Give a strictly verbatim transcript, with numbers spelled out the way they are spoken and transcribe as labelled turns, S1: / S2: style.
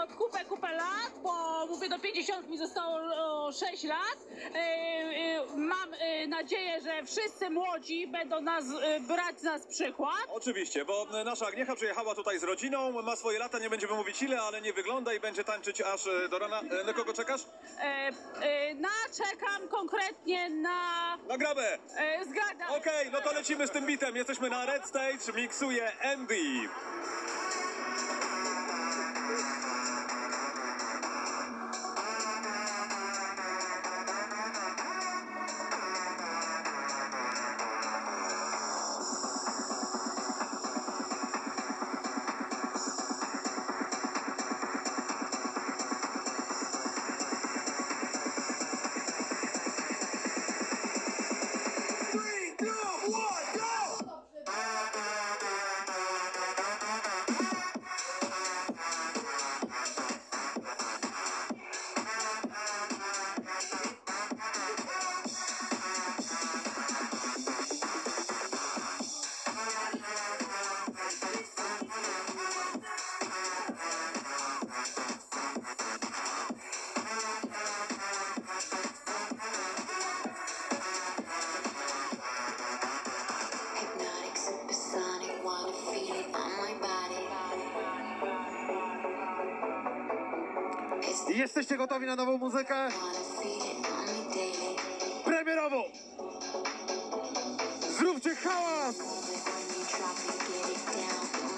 S1: kupę, kupę lat, bo mówię, do pięćdziesiątki mi zostało o, sześć lat. E, e, mam e, nadzieję, że wszyscy młodzi będą nas e, brać z nas przykład.
S2: Oczywiście, bo nasza Agniecha przyjechała tutaj z rodziną, ma swoje lata, nie będziemy mówić ile, ale nie wygląda i będzie tańczyć aż do rana. Na kogo czekasz?
S1: E, e, na, czekam konkretnie na...
S2: Na grabę!
S1: E, zgadam.
S2: Okej, okay, no to lecimy z tym bitem. Jesteśmy na Red Stage, miksuje Andy.
S3: Jesteście gotowi na nową muzykę? Premierową! Zróbcie hałas!